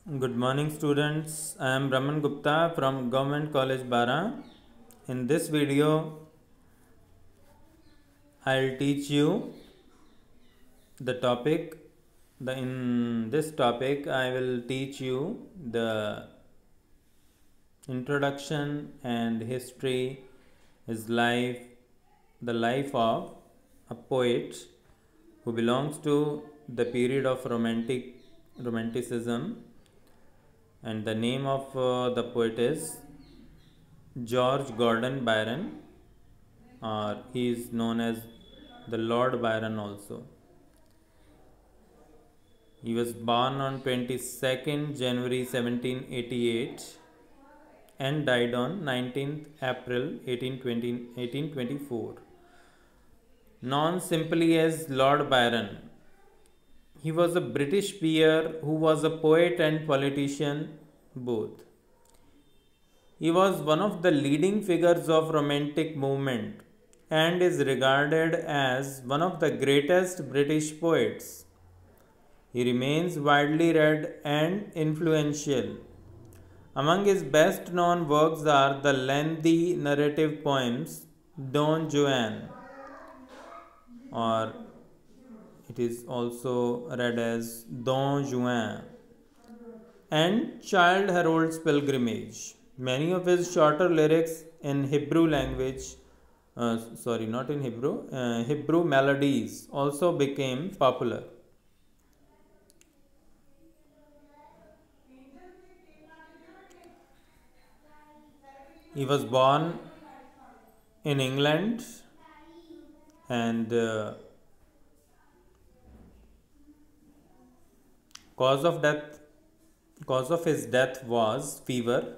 Good morning students. I am Brahman Gupta from Government College Bara. In this video, I'll teach you the topic. In this topic, I will teach you the introduction and history, his life, the life of a poet who belongs to the period of romanticism, and the name of the poet is George Gordon Byron, or he is known as the Lord Byron also. He was born on 22nd January 1788 and died on 19th April 1824. Known simply as Lord Byron, he was a British peer who was a poet and politician both. He was one of the leading figures of Romantic movement and is regarded as one of the greatest British poets. He remains widely read and influential. Among his best known works are the lengthy narrative poems Don Juan, or it is also read as Don Juan, and Childe Harold's Pilgrimage. Many of his shorter lyrics in Hebrew language, not in Hebrew, Hebrew melodies also became popular. He was born in England, and cause of death cause of his death was fever.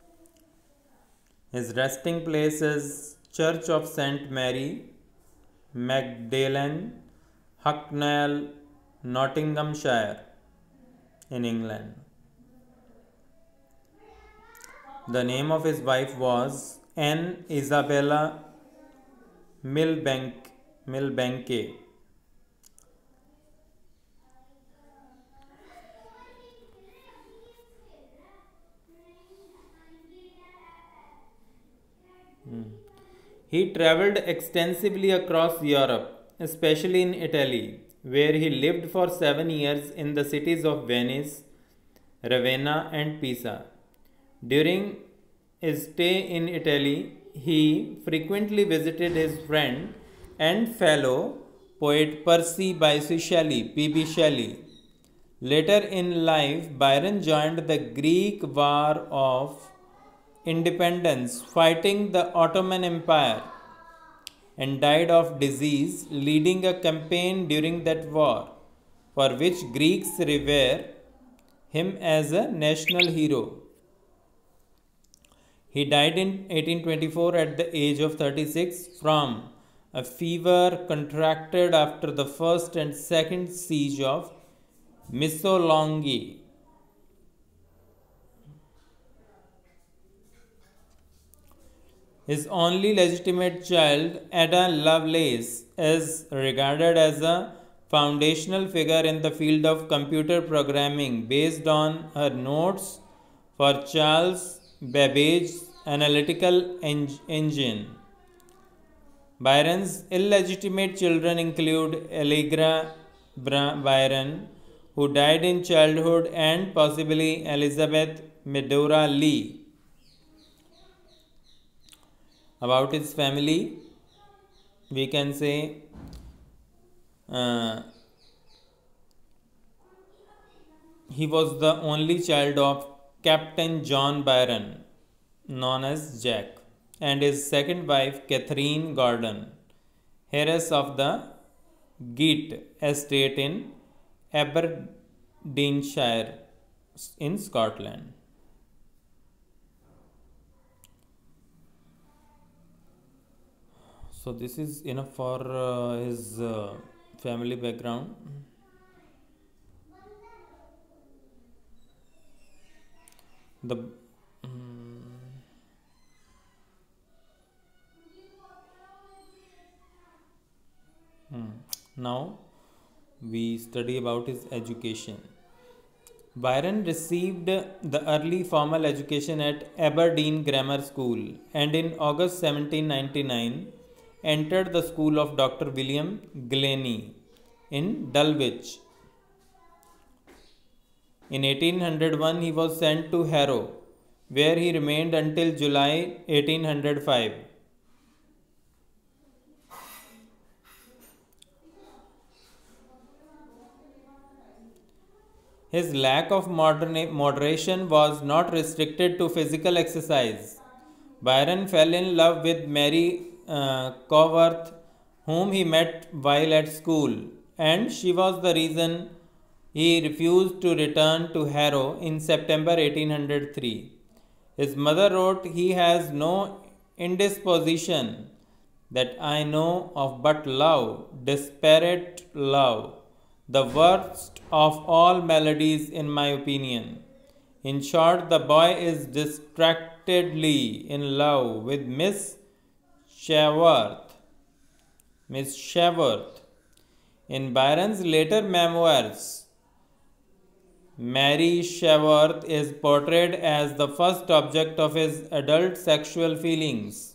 His resting place is Church of St. Mary, Magdalen, Hucknall, Nottinghamshire, in England. The name of his wife was Anne Isabella Milbanke. He travelled extensively across Europe, especially in Italy, where he lived for 7 years in the cities of Venice, Ravenna, and Pisa. During his stay in Italy, he frequently visited his friend and fellow poet Percy Bysshe Shelley, P.B. Shelley. Later in life, Byron joined the Greek War of Independence, fighting the Ottoman Empire, and died of disease, leading a campaign during that war, for which Greeks revere him as a national hero. He died in 1824 at the age of 36 from a fever contracted after the first and second siege of Missolonghi. His only legitimate child, Ada Lovelace, is regarded as a foundational figure in the field of computer programming based on her notes for Charles Babbage's analytical engine. Byron's illegitimate children include Allegra Byron, who died in childhood, and possibly Elizabeth Medora Lee. About his family, we can say he was the only child of Captain John Byron, known as Jack, and his second wife, Catherine Gordon, heiress of the Geet estate in Aberdeenshire in Scotland. So this is enough for his family background. The Now we study about his education. Byron received the early formal education at Aberdeen Grammar School and in August 1799 entered the school of Dr. William Glennie in Dulwich. In 1801 he was sent to Harrow, where he remained until July 1805. His lack of moderation was not restricted to physical exercise. Byron fell in love with Mary Coworth, whom he met while at school, and she was the reason he refused to return to Harrow in September 1803. His mother wrote, "He has no indisposition that I know of but love, desperate love, the worst of all maladies, in my opinion. In short, the boy is distractedly in love with Miss Shaworth." Miss Shaworth. In Byron's later memoirs, Mary Shaworth is portrayed as the first object of his adult sexual feelings.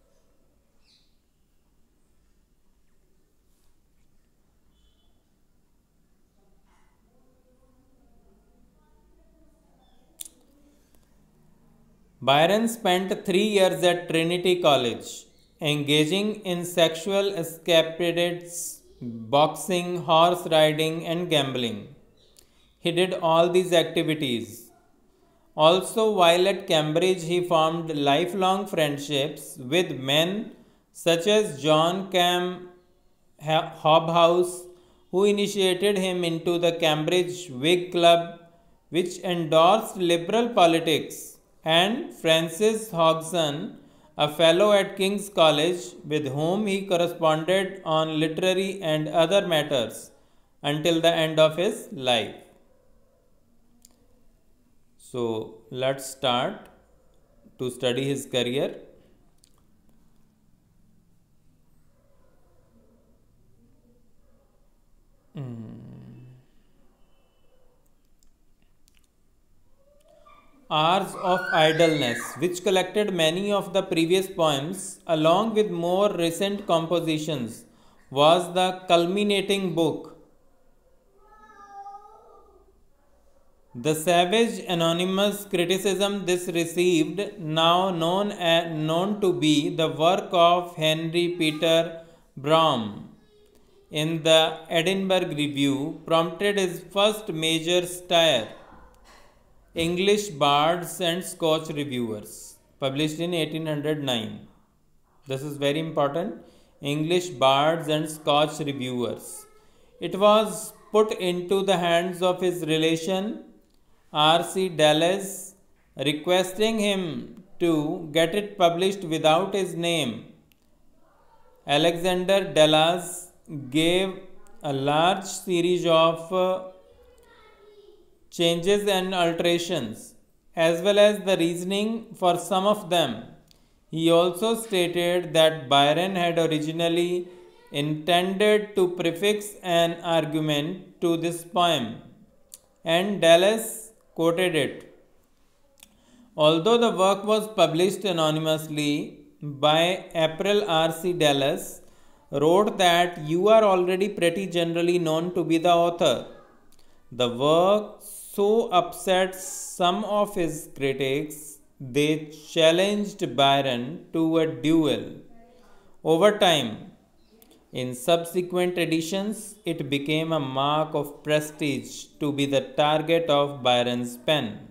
Byron spent 3 years at Trinity College, engaging in sexual escapades, boxing, horse riding, and gambling. He did all these activities. Also, while at Cambridge, he formed lifelong friendships with men such as John Hobhouse, who initiated him into the Cambridge Whig Club, which endorsed liberal politics, and Francis Hodgson, a fellow at King's College, with whom he corresponded on literary and other matters until the end of his life. So let's start to study his career. Hours of Idleness, which collected many of the previous poems along with more recent compositions, was the culminating book. The savage anonymous criticism this received, now known to be the work of Henry Peter Brougham in the Edinburgh Review, prompted his first major satire, English Bards and Scotch Reviewers, published in 1809. This is very important. English Bards and Scotch Reviewers. It was put into the hands of his relation R.C. Dallas, requesting him to get it published without his name. Alexander Dallas gave a large series of changes and alterations, as well as the reasoning for some of them. He also stated that Byron had originally intended to prefix an argument to this poem, and Dallas quoted it. Although the work was published anonymously, by April R.C. Dallas wrote that "you are already pretty generally known to be the author." The work so upset some of his critics, they challenged Byron to a duel. Over time, in subsequent editions, it became a mark of prestige to be the target of Byron's pen.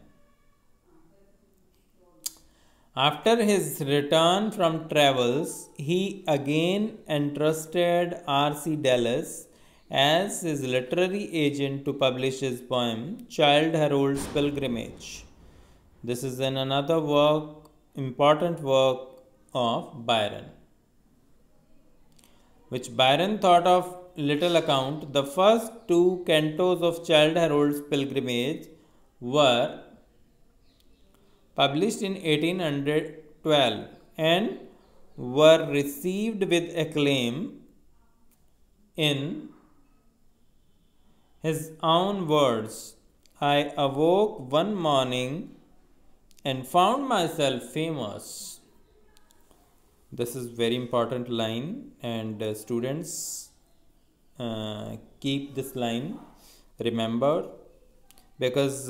After his return from travels, he again entrusted R.C. Dallas as his literary agent to publish his poem Childe Harold's Pilgrimage. This is another important work of Byron, which Byron thought of little account. The first two cantos of Childe Harold's Pilgrimage were published in 1812 and were received with acclaim. In his own words, I awoke one morning and found myself famous. This is very important line, and students keep this line remember, because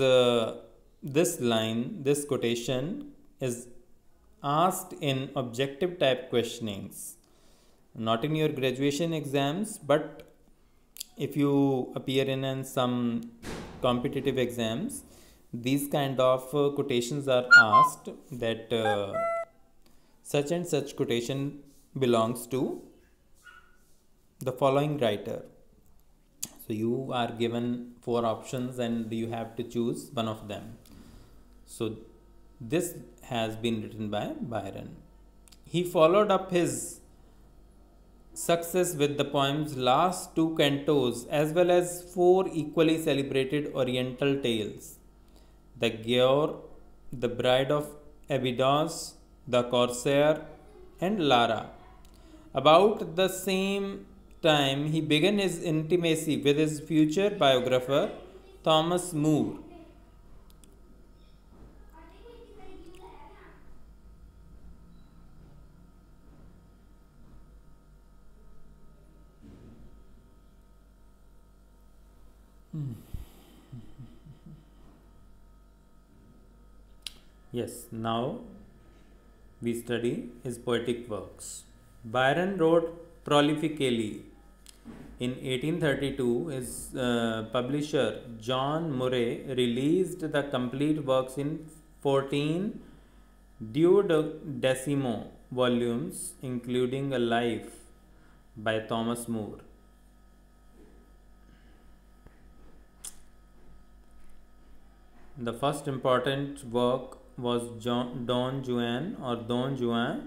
this quotation is asked in objective type questionings, not in your graduation exams, but if you appear in some competitive exams, these kind of quotations are asked, that such and such quotation belongs to the following writer. So you are given four options and you have to choose one of them. So this has been written by Byron. He followed up his success with the poem's last two cantos, as well as four equally celebrated Oriental tales: The Giaour, The Bride of Abydos, The Corsair, and Lara. About the same time, he began his intimacy with his future biographer, Thomas Moore. Yes, now we study his poetic works. Byron wrote prolifically. In 1832, his publisher John Murray released the complete works in 14 duodecimo volumes, including a life by Thomas Moore. The first important work was Don Juan or Don Juan.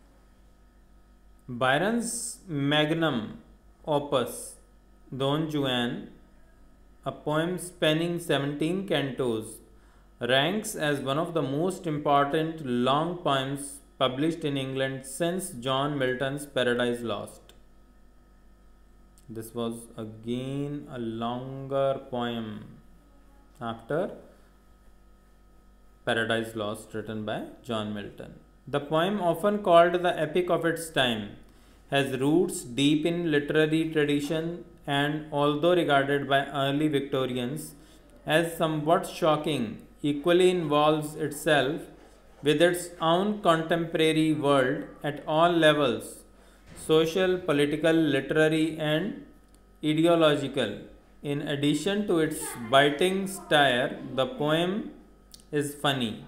Byron's magnum opus, Don Juan, a poem spanning 17 cantos, ranks as one of the most important long poems published in England since John Milton's Paradise Lost. This was again a longer poem after Paradise Lost, written by John Milton. The poem, often called the epic of its time, has roots deep in literary tradition, and although regarded by early Victorians as somewhat shocking, equally involves itself with its own contemporary world at all levels: social, political, literary, and ideological. In addition to its biting satire, the poem is funny.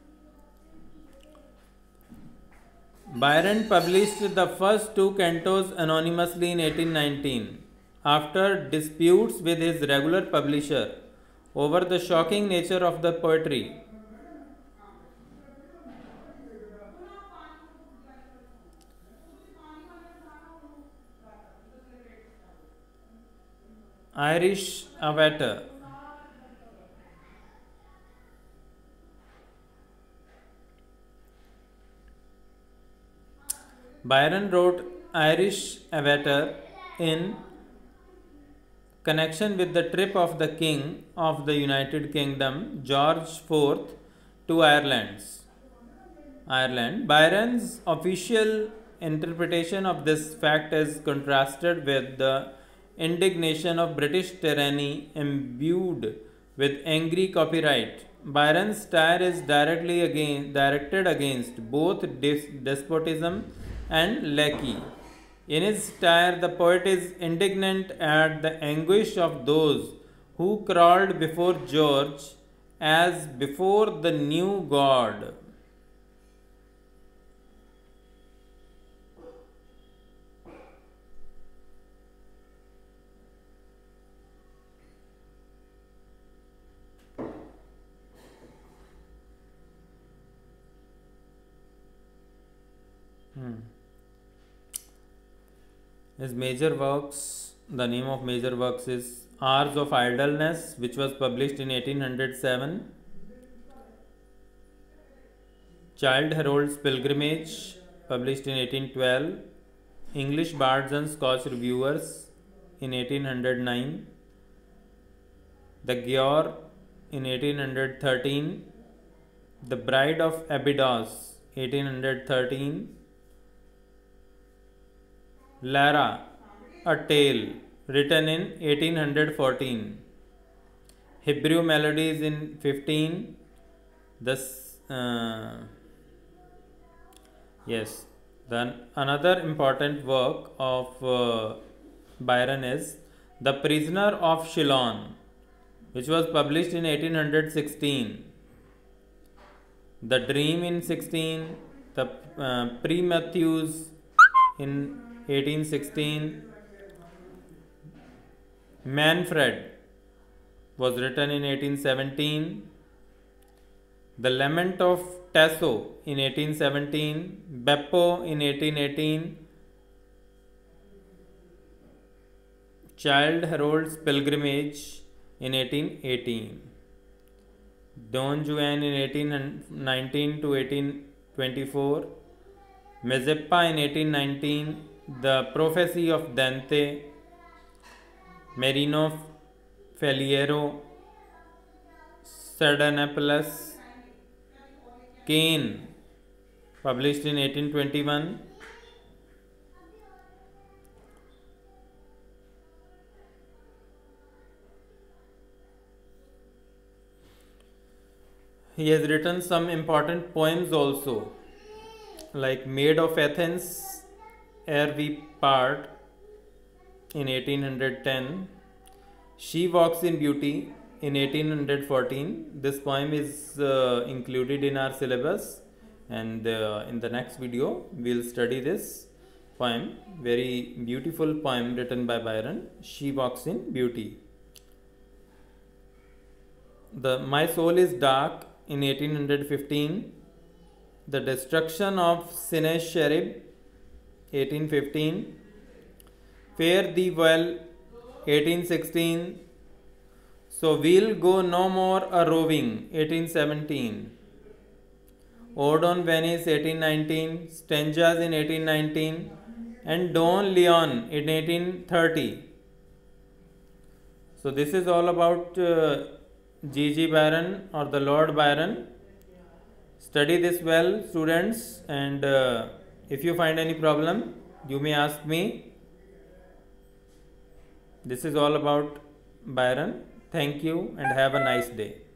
Byron published the first two cantos anonymously in 1819. After disputes with his regular publisher over the shocking nature of the poetry, Irish Avatar. Byron wrote Irish Avatar in connection with the trip of the King of the United Kingdom, George IV, to Ireland. Byron's official interpretation of this fact is contrasted with the indignation of British tyranny imbued with angry copyright. Byron's satire is directed against both despotism and lackey. In his satire, the poet is indignant at the anguish of those who crawled before George as before the new God. His major works, the name of major works is Hours of Idleness, which was published in 1807. Childe Harold's Pilgrimage, published in 1812. English Bards and Scotch Reviewers in 1809. The Giaour in 1813, The Bride of Abydos, 1813, Lara, A Tale, written in 1814, Hebrew Melodies in 15, then another important work of Byron is The Prisoner of Shillong, which was published in 1816. The Dream in 16, the Prometheus in 1816, Manfred was written in 1817, The Lament of Tasso in 1817, Beppo in 1818, Childe Harold's Pilgrimage in 1818, Don Juan in 1819 to 1824, Mazeppa in 1819, The Prophecy of Dante, Marino Faliero, Sardanapalus, Cain, published in 1821. He has written some important poems also, like Maid of Athens, Ere We Part in 1810, She Walks in Beauty in 1814. This poem is included in our syllabus, and in the next video we'll study this poem. Very beautiful poem written by Byron, She Walks in Beauty. The My Soul is Dark in 1815, The Destruction of Sennacherib 1815, Fare Thee Well 1816, So We'll Go No More a Roving 1817, Ode on Venice 1819, Stanzas in 1819, and Don Leon in 1830. So this is all about G.G. Byron or the Lord Byron. Study this well, students, and if you find any problem, you may ask me. This is all about Byron. Thank you and have a nice day.